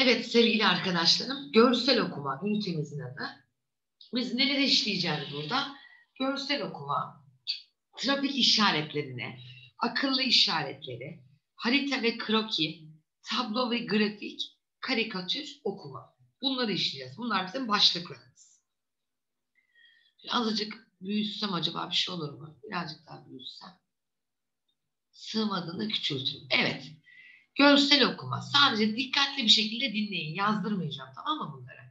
Evet sevgili arkadaşlarım, görsel okuma ünitemizin adı. Biz neler işleyeceğiz burada? Görsel okuma, trafik işaretlerini, akıllı işaretleri, harita ve kroki, tablo ve grafik, karikatür okuma. Bunları işleyeceğiz. Bunlar bizim başlıklarımız. Azıcık büyütsem acaba bir şey olur mu? Birazcık daha büyütsem. Sığmadığını küçültürüm. Evet. Görsel okuma. Sadece dikkatli bir şekilde dinleyin. Yazdırmayacağım, tamam mı bunları?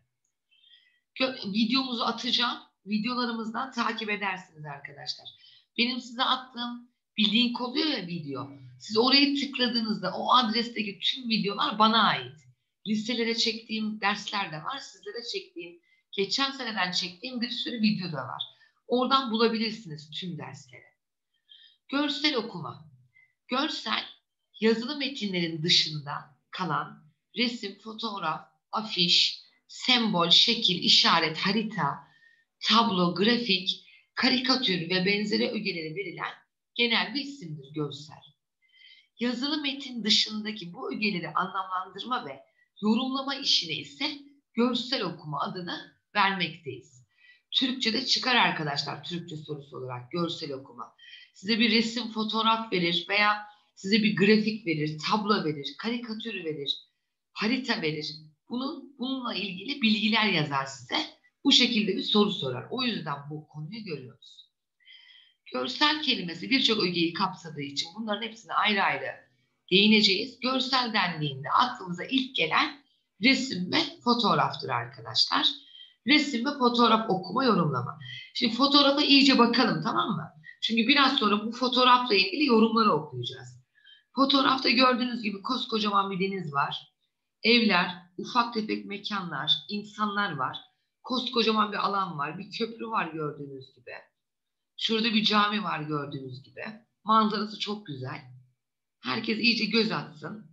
Videomuzu atacağım. Videolarımızdan takip edersiniz arkadaşlar. Benim size attığım bir link oluyor ya video. Siz orayı tıkladığınızda o adresteki tüm videolar bana ait. Liselere çektiğim dersler de var. Sizlere çektiğim, geçen seneden çektiğim bir sürü video da var. Oradan bulabilirsiniz tüm dersleri. Görsel okuma. Görsel, yazılı metinlerin dışında kalan resim, fotoğraf, afiş, sembol, şekil, işaret, harita, tablo, grafik, karikatür ve benzeri ögeleri verilen genel bir isimdir görsel. Yazılı metin dışındaki bu ögeleri anlamlandırma ve yorumlama işine ise görsel okuma adını vermekteyiz. Türkçe'de çıkar arkadaşlar, Türkçe sorusu olarak görsel okuma. Size bir resim, fotoğraf verir veya size bir grafik verir, tablo verir, karikatür verir, harita verir. Bununla ilgili bilgiler yazar size. Bu şekilde bir soru sorar. O yüzden bu konuyu görüyoruz. Görsel kelimesi birçok ögeyi kapsadığı için bunların hepsine ayrı ayrı değineceğiz. Görsel dendiğinde aklımıza ilk gelen resim ve fotoğraftır arkadaşlar. Resim ve fotoğraf okuma, yorumlama. Şimdi fotoğrafa iyice bakalım, tamam mı? Çünkü biraz sonra bu fotoğrafla ilgili yorumları okuyacağız. Fotoğrafta gördüğünüz gibi koskocaman bir deniz var. Evler, ufak tefek mekanlar, insanlar var. Koskocaman bir alan var. Bir köprü var gördüğünüz gibi. Şurada bir cami var gördüğünüz gibi. Manzarası çok güzel. Herkes iyice göz atsın.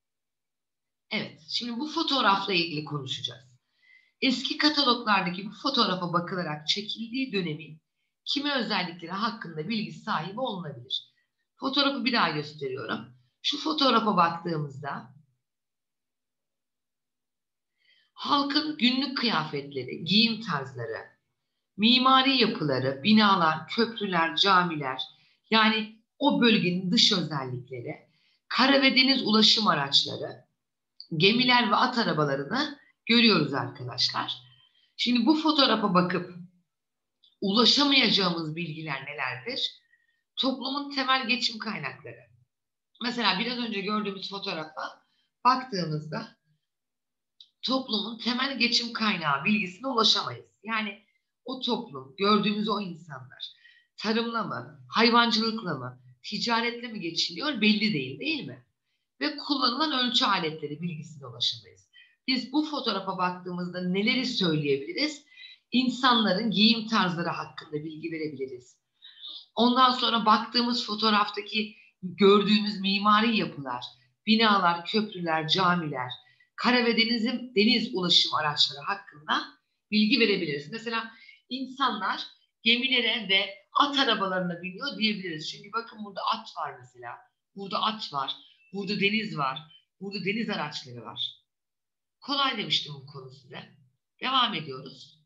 Evet, şimdi bu fotoğrafla ilgili konuşacağız. Eski kataloglardaki bu fotoğrafa bakılarak çekildiği dönemin kimi özellikleri hakkında bilgi sahibi olunabilir. Fotoğrafı bir daha gösteriyorum. Şu fotoğrafa baktığımızda halkın günlük kıyafetleri, giyim tarzları, mimari yapıları, binalar, köprüler, camiler, yani o bölgenin dış özellikleri, kara ve deniz ulaşım araçları, gemiler ve at arabalarını görüyoruz arkadaşlar. Şimdi bu fotoğrafa bakıp ulaşamayacağımız bilgiler nelerdir? Toplumun temel geçim kaynakları. Mesela biraz önce gördüğümüz fotoğrafa baktığımızda toplumun temel geçim kaynağı bilgisine ulaşamayız. Yani o toplum, gördüğümüz o insanlar tarımla mı, hayvancılıkla mı, ticaretle mi geçiniyor belli değil, değil mi? Ve kullanılan ölçü aletleri bilgisine ulaşamayız. Biz bu fotoğrafa baktığımızda neleri söyleyebiliriz? İnsanların giyim tarzları hakkında bilgi verebiliriz. Ondan sonra baktığımız fotoğraftaki gördüğümüz mimari yapılar, binalar, köprüler, camiler, kara ve deniz ulaşım araçları hakkında bilgi verebiliriz. Mesela insanlar gemilere ve at arabalarına biniyor diyebiliriz. Çünkü bakın burada at var mesela. Burada at var. Burada deniz var. Burada deniz araçları var. Kolay demiştim bu konu size. Devam ediyoruz.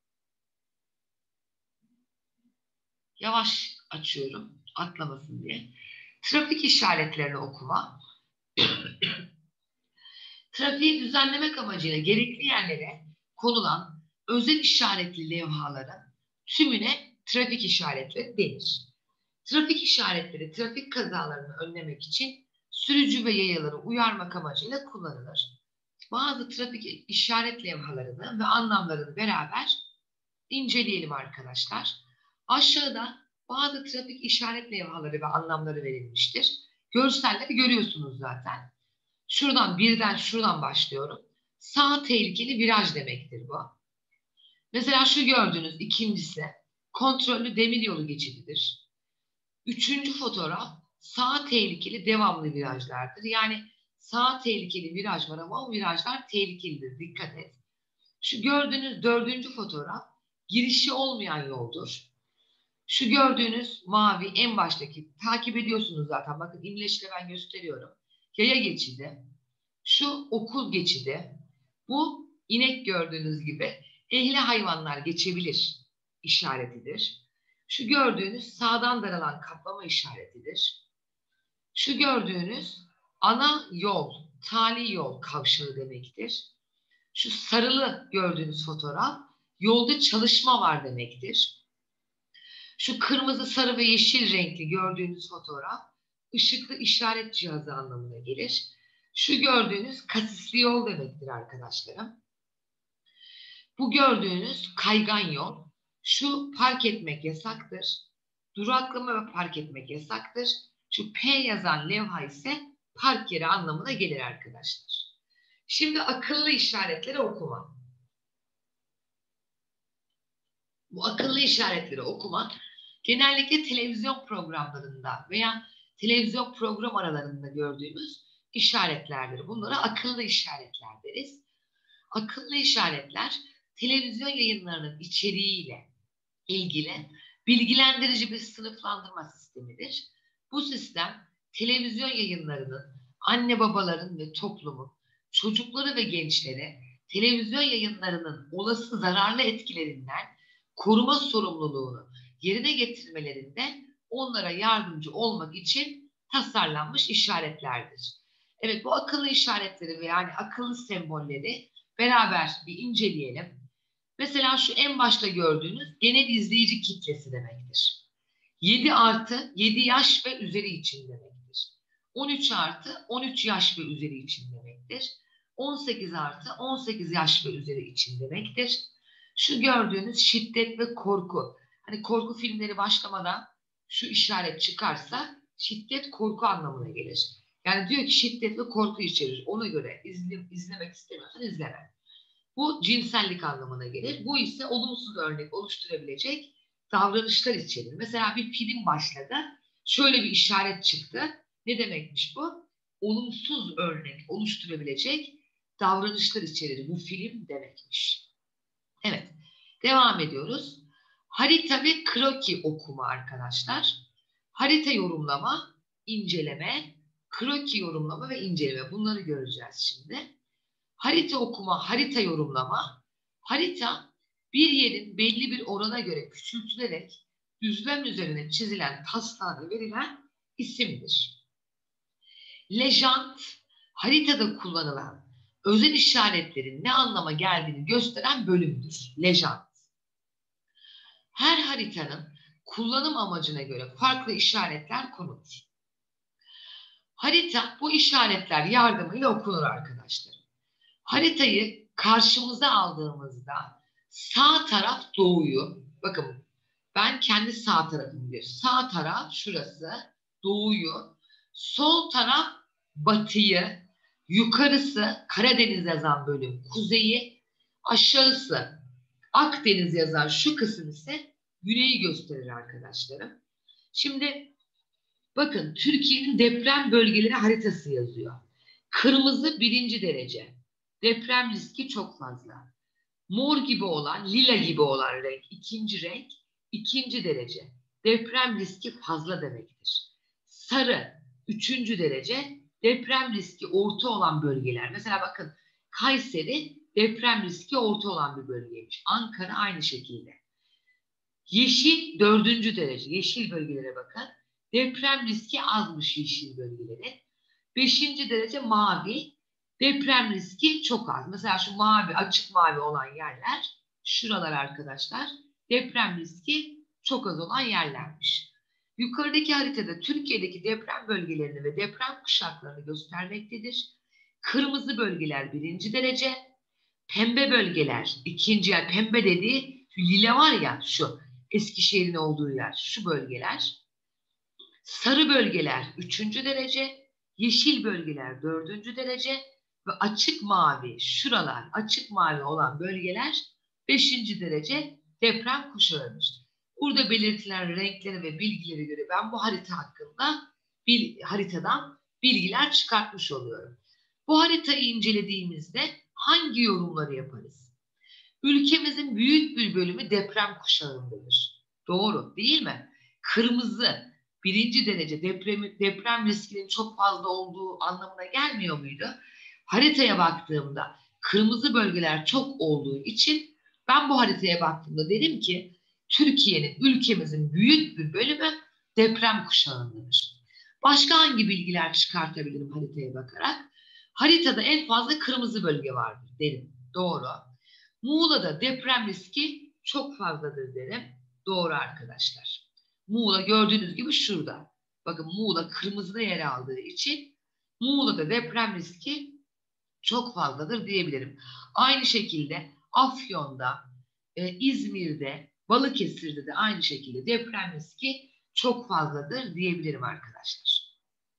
Yavaş açıyorum atlamasın diye. Trafik işaretlerini okuma. Trafiği düzenlemek amacıyla gerekli yerlere konulan özel işaretli levhaların tümüne trafik işaretleri denir. Trafik işaretleri trafik kazalarını önlemek için sürücü ve yayaları uyarmak amacıyla kullanılır. Bazı trafik işaret levhalarını ve anlamlarını beraber inceleyelim arkadaşlar. Aşağıda bazı trafik işaret levhaları ve anlamları verilmiştir. Görselleri görüyorsunuz zaten. Şuradan başlıyorum. Sağ tehlikeli viraj demektir bu. Mesela şu gördüğünüz ikincisi kontrollü demiryolu geçididir. Üçüncü fotoğraf sağ tehlikeli devamlı virajlardır. Yani sağ tehlikeli viraj var ama o virajlar tehlikelidir. Dikkat et. Şu gördüğünüz dördüncü fotoğraf girişi olmayan yoldur. Şu gördüğünüz mavi en baştaki takip ediyorsunuz zaten. Bakın imleçle ben gösteriyorum. Yaya geçidi. Şu okul geçidi. Bu inek gördüğünüz gibi ehli hayvanlar geçebilir işaretidir. Şu gördüğünüz sağdan daralan kaplama işaretidir. Şu gördüğünüz ana yol, tali yol kavşağı demektir. Şu sarılı gördüğünüz fotoğraf yolda çalışma var demektir. Şu kırmızı, sarı ve yeşil renkli gördüğünüz fotoğraf ışıklı işaret cihazı anlamına gelir. Şu gördüğünüz kasisli yol demektir arkadaşlarım. Bu gördüğünüz kaygan yol. Şu park etmek yasaktır. Duraklama ve park etmek yasaktır. Şu P yazan levha ise park yeri anlamına gelir arkadaşlar. Şimdi akıllı işaretleri okuma. Bu akıllı işaretleri okuma genellikle televizyon programlarında veya televizyon program aralarında gördüğümüz işaretlerdir. Bunlara akıllı işaretler deriz. Akıllı işaretler televizyon yayınlarının içeriğiyle ilgili bilgilendirici bir sınıflandırma sistemidir. Bu sistem televizyon yayınlarının anne babaların ve toplumun çocukları ve gençleri televizyon yayınlarının olası zararlı etkilerinden koruma sorumluluğunu yerine getirmelerinde onlara yardımcı olmak için tasarlanmış işaretlerdir. Evet, bu akıllı işaretleri ve yani akıllı sembolleri beraber bir inceleyelim. Mesela şu en başta gördüğünüz genel izleyici kitlesi demektir. 7 artı 7 yaş ve üzeri için demektir. 13 artı 13 yaş ve üzeri için demektir. 18 artı 18 yaş ve üzeri için demektir. Şu gördüğünüz şiddet ve korku. Hani korku filmleri başlamadan şu işaret çıkarsa şiddet korku anlamına gelir. Yani diyor ki şiddet ve korku içerir. Ona göre izlemek istemiyorsan izleme. Bu cinsellik anlamına gelir. Bu ise olumsuz örnek oluşturabilecek davranışlar içerir. Mesela bir film başladı. Şöyle bir işaret çıktı. Ne demekmiş bu? Olumsuz örnek oluşturabilecek davranışlar içerir. Bu film demekmiş. Evet. Devam ediyoruz. Harita ve kroki okuma arkadaşlar. Harita yorumlama, inceleme, kroki yorumlama ve inceleme. Bunları göreceğiz şimdi. Harita okuma, harita yorumlama. Harita bir yerin belli bir orana göre küçültülerek düzlem üzerine çizilen taslağına verilen isimdir. Lejant, haritada kullanılan özel işaretlerin ne anlama geldiğini gösteren bölümdür. Lejant. Her haritanın kullanım amacına göre farklı işaretler konulur. Harita bu işaretler yardımıyla okunur arkadaşlar. Haritayı karşımıza aldığımızda sağ taraf doğuyu, bakın ben kendi sağ tarafım diyor. Sağ taraf şurası doğuyu, sol taraf batıyı, yukarısı Karadeniz yazan bölüm kuzeyi, aşağısı Akdeniz yazan şu kısım ise güneyi gösterir arkadaşlarım. Şimdi bakın Türkiye'nin deprem bölgeleri haritası yazıyor. Kırmızı 1. derece. Deprem riski çok fazla. Mor gibi olan, lila gibi olan renk, 2. renk, 2. derece. Deprem riski fazla demektir. Sarı, 3. derece. Deprem riski orta olan bölgeler. Mesela bakın Kayseri deprem riski orta olan bir bölgeymiş. Ankara aynı şekilde. Yeşil 4. derece. Yeşil bölgelere bakın. Deprem riski azmış yeşil bölgeleri. 5. derece mavi. Deprem riski çok az. Mesela şu mavi, açık mavi olan yerler, şuralar arkadaşlar, deprem riski çok az olan yerlermiş. Yukarıdaki haritada Türkiye'deki deprem bölgelerini ve deprem kuşaklarını göstermektedir. Kırmızı bölgeler 1. derece, pembe bölgeler 2. yer. Pembe dediği lila var ya şu Eskişehir'in olduğu yer, şu bölgeler. Sarı bölgeler 3. derece, yeşil bölgeler 4. derece ve açık mavi, şuralar açık mavi olan bölgeler 5. derece deprem kuşağıdır. Burada belirtilen renklere ve bilgilere göre ben bu harita hakkında haritadan bilgiler çıkartmış oluyorum. Bu haritayı incelediğimizde hangi yorumları yaparız? Ülkemizin büyük bir bölümü deprem kuşağındadır. Doğru değil mi? Kırmızı 1. derece deprem riskinin çok fazla olduğu anlamına gelmiyor muydu? Haritaya baktığımda kırmızı bölgeler çok olduğu için ben bu haritaya baktığımda derim ki Türkiye'nin, ülkemizin büyük bir bölümü deprem kuşağındadır. Başka hangi bilgiler çıkartabilirim haritaya bakarak? Haritada en fazla kırmızı bölge vardır derim. Doğru. Muğla'da deprem riski çok fazladır derim. Doğru arkadaşlar. Muğla gördüğünüz gibi şurada. Bakın Muğla kırmızıda yer aldığı için Muğla'da deprem riski çok fazladır diyebilirim. Aynı şekilde Afyon'da, İzmir'de, Balıkesir'de de aynı şekilde deprem riski çok fazladır diyebilirim arkadaşlar.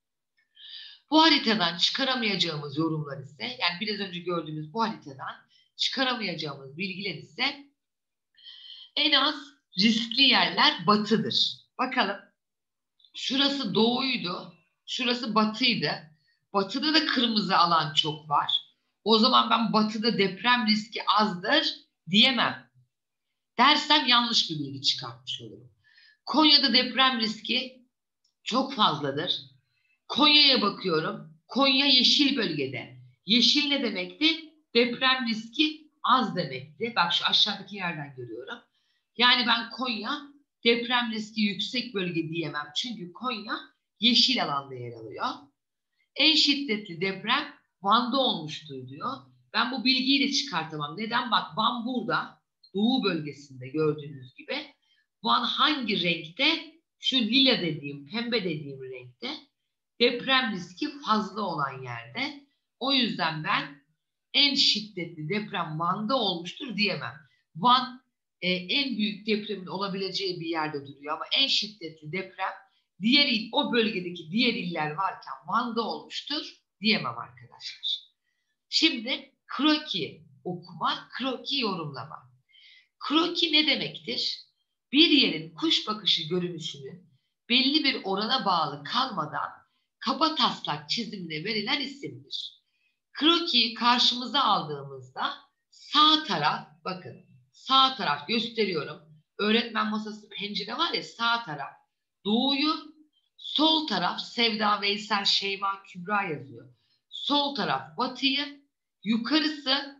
Bu haritadan çıkaramayacağımız yorumlar ise, yani biraz önce gördüğümüz bu haritadan çıkaramayacağımız bilgiler ise en az riskli yerler batıdır. Bakalım, şurası doğuydu, şurası batıydı. Batıda da kırmızı alan çok var. O zaman ben batıda deprem riski azdır diyemem. Dersem yanlış bir bilgi çıkartmış olurum. Konya'da deprem riski çok fazladır. Konya'ya bakıyorum. Konya yeşil bölgede. Yeşil ne demekti? Deprem riski az demekti. Bak şu aşağıdaki yerden görüyorum. Yani ben Konya deprem riski yüksek bölge diyemem. Çünkü Konya yeşil alanda yer alıyor. En şiddetli deprem Van'da olmuştur diyor. Ben bu bilgiyi de çıkartamam. Neden? Bak Van burada, Doğu bölgesinde gördüğünüz gibi. Van hangi renkte? Şu lila dediğim, pembe dediğim renkte. Deprem riski fazla olan yerde. O yüzden ben en şiddetli deprem Van'da olmuştur diyemem. Van en büyük depremin olabileceği bir yerde duruyor ama en şiddetli deprem diğer il, o bölgedeki diğer iller varken Van'da olmuştur diyemem arkadaşlar. Şimdi kroki okuma, kroki yorumlama. Kroki ne demektir? Bir yerin kuş bakışı görünüşünün belli bir orana bağlı kalmadan kabataslak çizimle verilen isimdir. Krokiyi karşımıza aldığımızda sağ taraf, bakın sağ taraf gösteriyorum. Öğretmen masası pencere var ya, sağ taraf doğuyu, sol taraf Sevda, Veysel, Şeyma, Kübra yazıyor. Sol taraf batıyı, yukarısı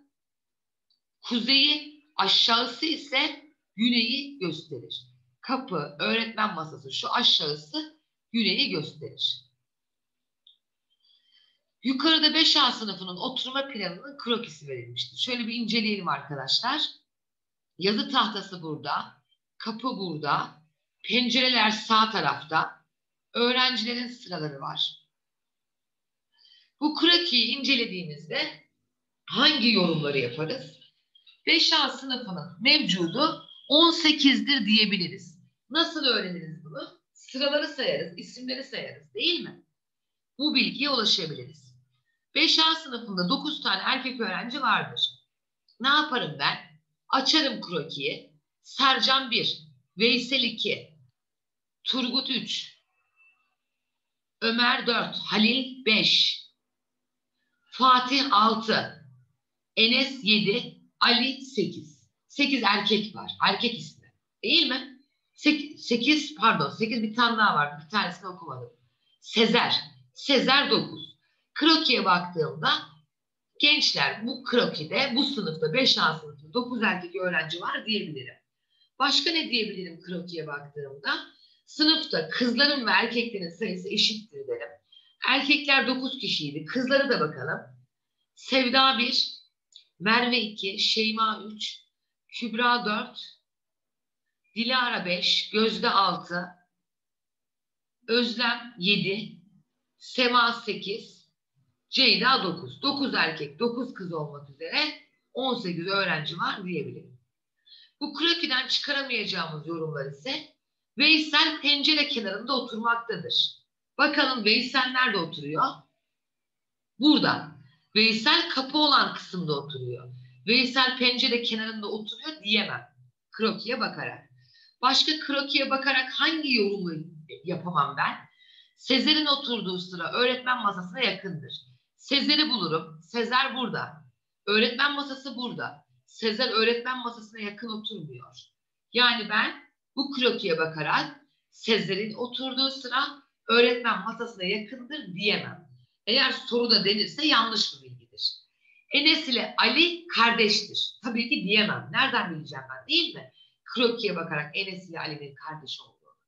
kuzeyi, aşağısı ise güneyi gösterir. Kapı, öğretmen masası şu aşağısı güneyi gösterir. Yukarıda 5A sınıfının oturma planının krokisi verilmiştir. Şöyle bir inceleyelim arkadaşlar. Yazı tahtası burada, kapı burada, pencereler sağ tarafta, öğrencilerin sıraları var. Bu krokiyi incelediğimizde hangi yorumları yaparız? 5A sınıfının mevcudu 18'dir diyebiliriz. Nasıl öğreniriz bunu? Sıraları sayarız, isimleri sayarız değil mi? Bu bilgiye ulaşabiliriz. 5A sınıfında 9 tane erkek öğrenci vardır. Ne yaparım ben? Açarım krokiyi. Sercan 1, Veysel 2, Turgut 3, Ömer 4, Halil 5, Fatih 6, Enes 7, Ali 8. 8 erkek var. Erkek ismi. Değil mi? 8 pardon 8 bir tane daha vardı. Bir tanesini okumadım. Sezer. Sezer 9. Krokiye baktığımda gençler bu krokide, bu sınıfta 5A sınıfında 9 erkek öğrenci var diyebilirim. Başka ne diyebilirim krokiye baktığımda? Sınıfta kızların ve erkeklerin sayısı eşittir derim. Erkekler 9 kişiydi. Kızlara da bakalım. Sevda 1, Merve 2, Şeyma 3, Kübra 4, Dilara 5, Gözde 6, Özlem 7, Sema 8, Ceyda 9. 9 erkek, 9 kız olmak üzere 18 öğrenci var diyebilirim. Bu krokiden çıkaramayacağımız yorumlar ise Veysel pencere kenarında oturmaktadır. Bakalım Veysel nerede oturuyor? Burada. Veysel kapı olan kısımda oturuyor. Veysel pencere kenarında oturuyor diyemem. Krokiye bakarak. Başka krokiye bakarak hangi yorumu yapamam ben? Sezer'in oturduğu sıra öğretmen masasına yakındır. Sezer'i bulurum. Sezer burada. Öğretmen masası burada. Sezer öğretmen masasına yakın oturmuyor. Yani ben bu krokiye bakarak Sezer'in oturduğu sıra öğretmen masasına yakındır diyemem. Eğer soruda denirse yanlış bir bilgidir. Enes ile Ali kardeştir. Tabii ki diyemem. Nereden bileceğim ben, değil mi? Krokiye bakarak Enes ile Ali'nin kardeş olduğunu.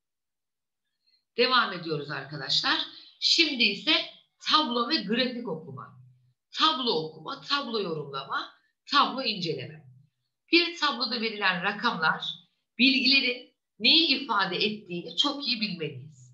Devam ediyoruz arkadaşlar. Şimdi ise tablo ve grafik okuma. Tablo okuma, tablo yorumlama, tablo inceleme. Bir tabloda verilen rakamlar, bilgilerin neyi ifade ettiğini çok iyi bilmeliyiz.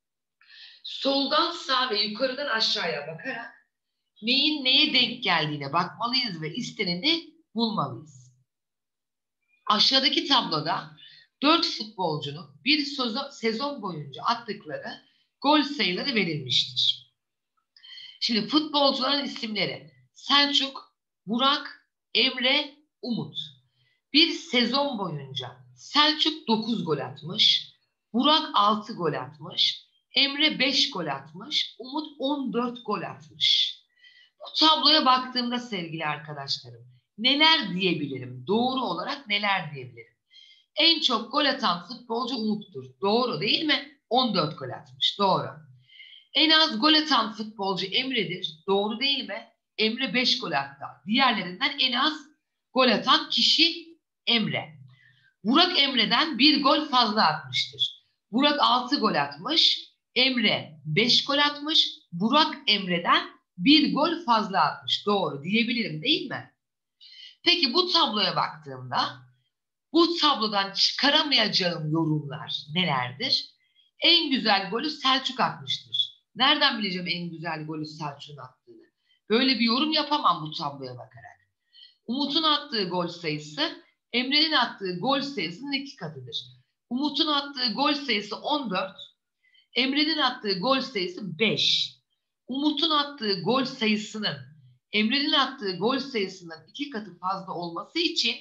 Soldan sağa ve yukarıdan aşağıya bakarak neyin neye denk geldiğine bakmalıyız ve isteneni bulmalıyız. Aşağıdaki tabloda 4 futbolcunun bir sezon boyunca attıkları gol sayıları verilmiştir. Şimdi futbolcuların isimleri: Selçuk, Burak, Emre, Umut. Bir sezon boyunca Selçuk 9 gol atmış, Burak 6 gol atmış, Emre 5 gol atmış, Umut 14 gol atmış. Bu tabloya baktığımda sevgili arkadaşlarım, neler diyebilirim? Doğru olarak neler diyebilirim? En çok gol atan futbolcu Umut'tur. Doğru değil mi? 14 gol atmış. Doğru. En az gol atan futbolcu Emre'dir. Doğru değil mi? Emre 5 gol attı. Diğerlerinden en az gol atan kişi Emre. Burak Emre'den 1 gol fazla atmıştır. Burak 6 gol atmış. Emre 5 gol atmış. Burak Emre'den 1 gol fazla atmış. Doğru diyebilirim değil mi? Peki bu tabloya baktığımda bu tablodan çıkaramayacağım yorumlar nelerdir? En güzel golü Selçuk atmıştır. Nereden bileceğim en güzel golü Selçuk'un attığını? Böyle bir yorum yapamam bu tabloya bakarak. Umut'un attığı gol sayısı Emre'nin attığı gol sayısının 2 katıdır. Umut'un attığı gol sayısı 14, Emre'nin attığı gol sayısı 5. Umut'un attığı gol sayısının Emre'nin attığı gol sayısından 2 katı fazla olması için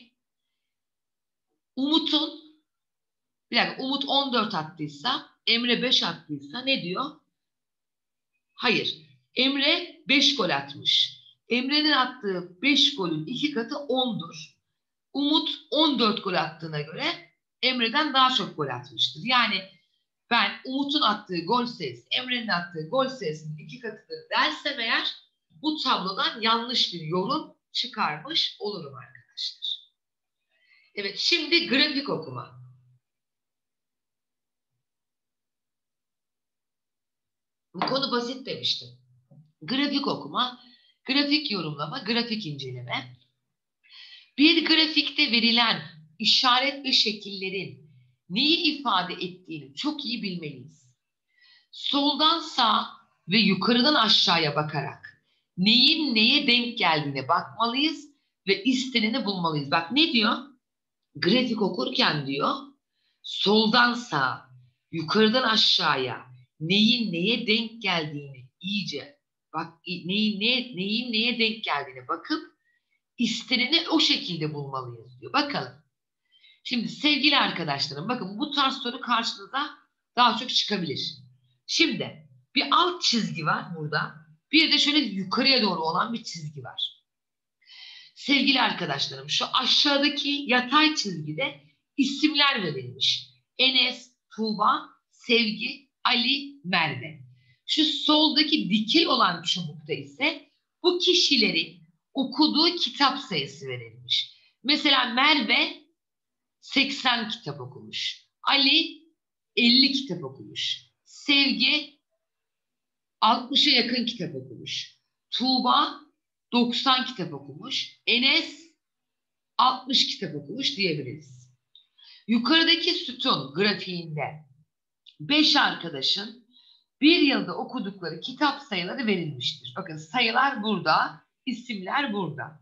Umut 14 attıysa, Emre 5 attıysa ne diyor? Hayır. Emre 5 gol atmış. Emre'nin attığı 5 golün 2 katı 10'dur. Umut 14 gol attığına göre Emre'den daha çok gol atmıştır. Yani ben Umut'un attığı gol sayısı Emre'nin attığı gol sayısının 2 katıdır dersem eğer bu tablodan yanlış bir yorum çıkarmış olurum arkadaşlar. Evet, şimdi grafik okuma. Bu konu basit demiştim. Grafik okuma, grafik yorumlama, grafik inceleme. Bir grafikte verilen işaret ve şekillerin neyi ifade ettiğini çok iyi bilmeliyiz. Soldan sağa ve yukarıdan aşağıya bakarak neyin neye denk geldiğine bakmalıyız ve isteneni bulmalıyız. Bak ne diyor? Grafik okurken diyor, soldan sağa, yukarıdan aşağıya neyin neye denk geldiğini iyice bak, neyin neye denk geldiğine bakıp isteneni o şekilde bulmalıyız diyor. Bakalım. Şimdi sevgili arkadaşlarım, bakın bu tarz soru karşınıza daha çok çıkabilir. Şimdi bir alt çizgi var burada. Bir de şöyle yukarıya doğru olan bir çizgi var. Sevgili arkadaşlarım, şu aşağıdaki yatay çizgide isimler verilmiş. Enes, Tuğba, Sevgi, Ali, Merve. Şu soldaki dikey olan çubukta ise bu kişilerin okuduğu kitap sayısı verilmiş. Mesela Merve 80 kitap okumuş. Ali 50 kitap okumuş. Sevgi 60'a yakın kitap okumuş. Tuğba 90 kitap okumuş. Enes 60 kitap okumuş diyebiliriz. Yukarıdaki sütun grafiğinde 5 arkadaşın bir yılda okudukları kitap sayıları verilmiştir. Bakın sayılar burada, isimler burada.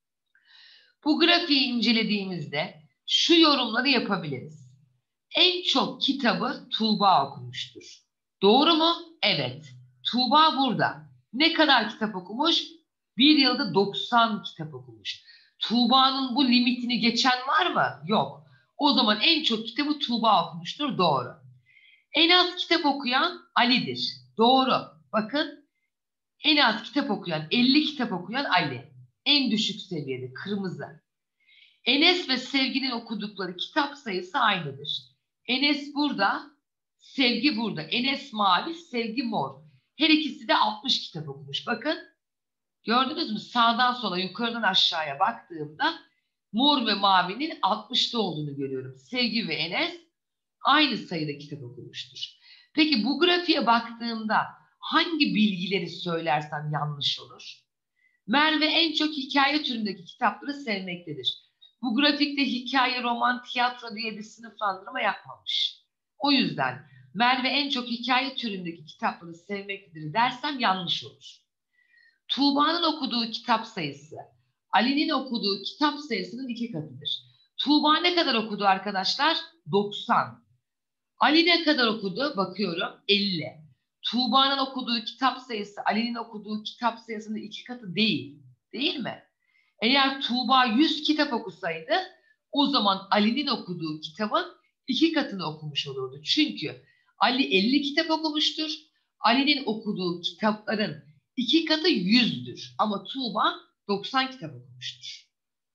Bu grafiği incelediğimizde şu yorumları yapabiliriz. En çok kitabı Tuğba okumuştur. Doğru mu? Evet. Tuğba burada. Ne kadar kitap okumuş? Bir yılda 90 kitap okumuş. Tuğba'nın bu limitini geçen var mı? Yok. O zaman en çok kitabı Tuğba okumuştur. Doğru. En az kitap okuyan Ali'dir. Doğru. Bakın, en az kitap okuyan, 50 kitap okuyan Ali. En düşük seviyede, kırmızı. Enes ve Sevgi'nin okudukları kitap sayısı aynıdır. Enes burada, Sevgi burada. Enes mavi, Sevgi mor. Her ikisi de 60 kitap okumuş. Bakın, Gördünüz mü? Sağdan sola, yukarıdan aşağıya baktığımda mor ve mavinin 60'ta olduğunu görüyorum. Sevgi ve Enes aynı sayıda kitap okumuştur. Peki bu grafiğe baktığımda hangi bilgileri söylersem yanlış olur? Merve en çok hikaye türündeki kitapları sevmektedir. Bu grafikte hikaye, roman, tiyatro diye bir sınıflandırma yapmamış. O yüzden Merve en çok hikaye türündeki kitapları sevmektedir dersem yanlış olur. Tuğba'nın okuduğu kitap sayısı Ali'nin okuduğu kitap sayısının 2 katıdır. Tuğba ne kadar okudu arkadaşlar? 90. Ali ne kadar okudu? Bakıyorum 50. Tuğba'nın okuduğu kitap sayısı Ali'nin okuduğu kitap sayısının 2 katı değil. Değil mi? Eğer Tuğba 100 kitap okusaydı o zaman Ali'nin okuduğu kitabın 2 katını okumuş olurdu. Çünkü Ali 50 kitap okumuştur. Ali'nin okuduğu kitapların 2 katı 100'dür. Ama Tuğba 90 kitap okumuştur.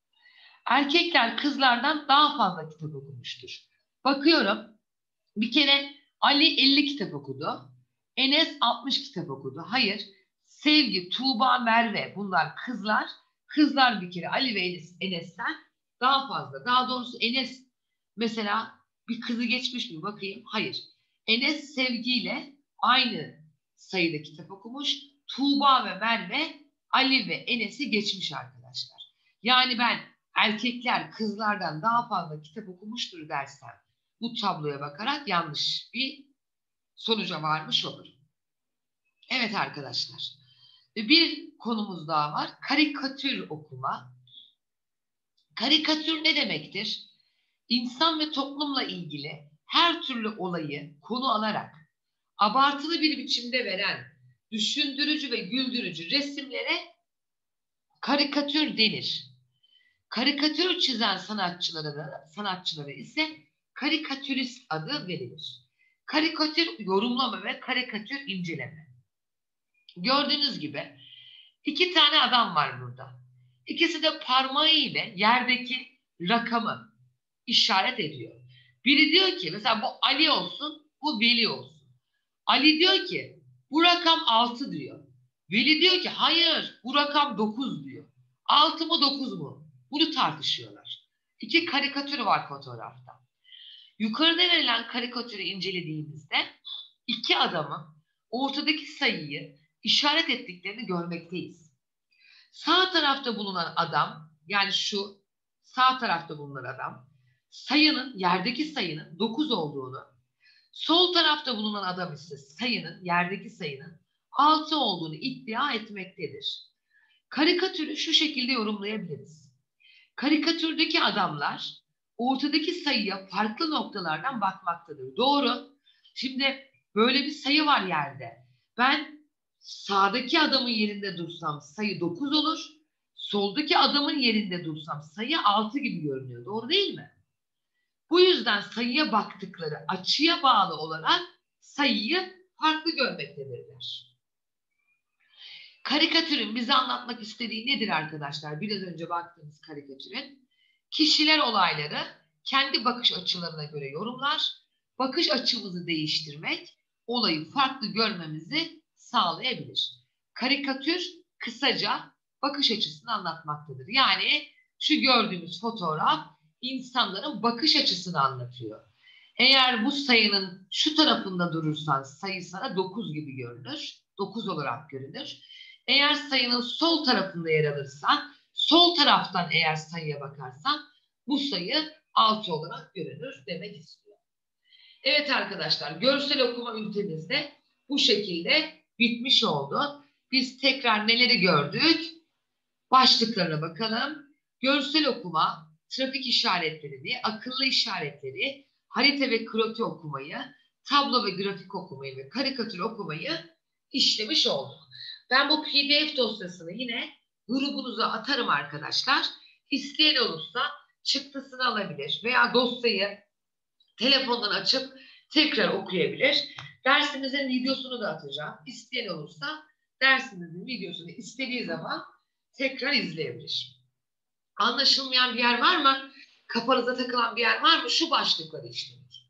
Erkekler kızlardan daha fazla kitap okumuştur. Bakıyorum. Bir kere Ali 50 kitap okudu. Enes 60 kitap okudu. Hayır. Sevgi, Tuğba, Merve bunlar kızlar. Kızlar bir kere Ali ve Enes'ten daha fazla. Daha doğrusu Enes mesela bir kızı geçmiş mi bakayım? Hayır. Enes Sevgi ile aynı sayıda kitap okumuş. Tuğba ve Merve Ali ve Enes'i geçmiş arkadaşlar. Yani ben erkekler kızlardan daha fazla kitap okumuştur dersem bu tabloya bakarak yanlış bir sonuca varmış olur. Evet arkadaşlar. Bir konumuz daha var. Karikatür okuma. Karikatür ne demektir? İnsan ve toplumla ilgili her türlü olayı konu alarak abartılı bir biçimde veren düşündürücü ve güldürücü resimlere karikatür denir. Karikatür çizen sanatçılara ise karikatürist adı verilir. Karikatür yorumlama ve karikatür inceleme. Gördüğünüz gibi 2 tane adam var burada. İkisi de parmağı ile yerdeki rakamı işaret ediyor. Biri diyor ki mesela bu Ali olsun, bu Veli olsun. Ali diyor ki bu rakam 6 diyor. Veli diyor ki hayır bu rakam 9 diyor. 6 mı 9 mu? Bunu tartışıyorlar. 2 karikatür var fotoğrafta. Yukarıda verilen karikatürü incelediğimizde 2 adamın ortadaki sayıyı işaret ettiklerini görmekteyiz. Sağ tarafta bulunan adam, yani şu sağ tarafta bulunan adam, yerdeki sayının 9 olduğunu, sol tarafta bulunan adam ise yerdeki sayının 6 olduğunu iddia etmektedir. Karikatürü şu şekilde yorumlayabiliriz. Karikatürdeki adamlar ortadaki sayıya farklı noktalardan bakmaktadır. Doğru. Şimdi böyle bir sayı var yerde. Ben sağdaki adamın yerinde dursam sayı 9 olur. Soldaki adamın yerinde dursam sayı 6 gibi görünüyor. Doğru değil mi? Bu yüzden sayıya baktıkları açıya bağlı olarak sayıyı farklı görmektedirler. Karikatürün bize anlatmak istediği nedir arkadaşlar? Biraz önce baktığımız karikatürün. Kişiler olayları kendi bakış açılarına göre yorumlar. Bakış açımızı değiştirmek olayı farklı görmemizi sağlayabilir. Karikatür kısaca bakış açısını anlatmaktadır. Yani şu gördüğümüz fotoğraf insanların bakış açısını anlatıyor. Eğer bu sayının şu tarafında durursan sayı sana 9 gibi görünür. 9 olarak görünür. Eğer sayının sol tarafında yer alırsan, sol taraftan eğer sayıya bakarsan bu sayı 6 olarak görünür demek istiyor. Evet arkadaşlar, görsel okuma ünitemizde bu şekilde bitmiş oldu. Biz tekrar neleri gördük? Başlıklarına bakalım. Görsel okuma, trafik işaretlerini, akıllı işaretleri, harita ve kroki okumayı, tablo ve grafik okumayı ve karikatür okumayı işlemiş olduk. Ben bu PDF dosyasını yine grubunuza atarım arkadaşlar. İsteyen olursa çıktısını alabilir veya dosyayı telefondan açıp tekrar okuyabilir. Dersimizin videosunu da atacağım. İsteyen olursa dersimizin videosunu istediği zaman tekrar izleyebilir. Anlaşılmayan bir yer var mı? Kafanıza takılan bir yer var mı? Şu başlıkları işlemek.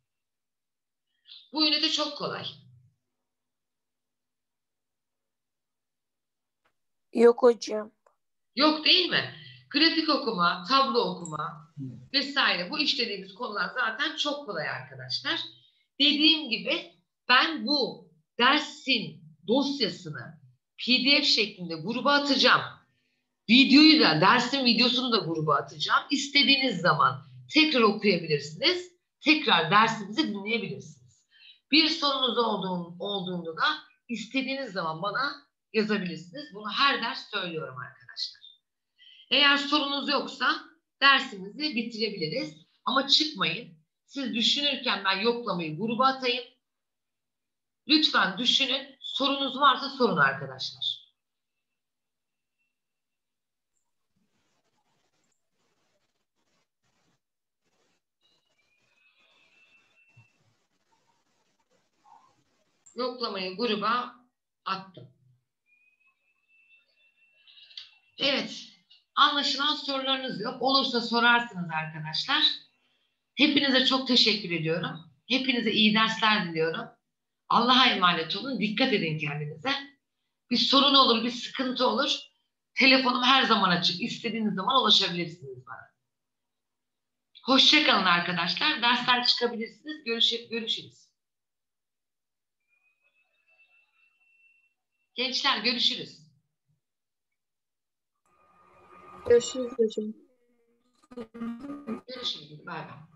Bu ünite çok kolay. Yok hocam. Yok değil mi? Grafik okuma, tablo okuma vesaire bu işlediğimiz konular zaten çok kolay arkadaşlar. Dediğim gibi ben bu dersin dosyasını PDF şeklinde gruba atacağım. Videoyu da, dersin videosunu da gruba atacağım. İstediğiniz zaman tekrar okuyabilirsiniz. Tekrar dersimizi dinleyebilirsiniz. Bir sorunuz olduğunda da istediğiniz zaman bana yazabilirsiniz. Bunu her ders söylüyorum arkadaşlar. Eğer sorunuz yoksa dersimizi bitirebiliriz. Ama çıkmayın. Siz düşünürken ben yoklamayı gruba atayım. Lütfen düşünün. Sorunuz varsa sorun arkadaşlar. Yoklamayı gruba attım. Evet. Anlaşılan sorularınız yok. Olursa sorarsınız arkadaşlar. Hepinize çok teşekkür ediyorum. Hepinize iyi dersler diliyorum. Allah'a emanet olun. Dikkat edin kendinize. Bir sorun olur, bir sıkıntı olur. Telefonum her zaman açık. İstediğiniz zaman ulaşabilirsiniz bana. Hoşça kalın arkadaşlar. Dersler çıkabilirsiniz. Görüşürüz. Gençler görüşürüz. Görüşürüz hocam. Görüşürüz. Bay bay.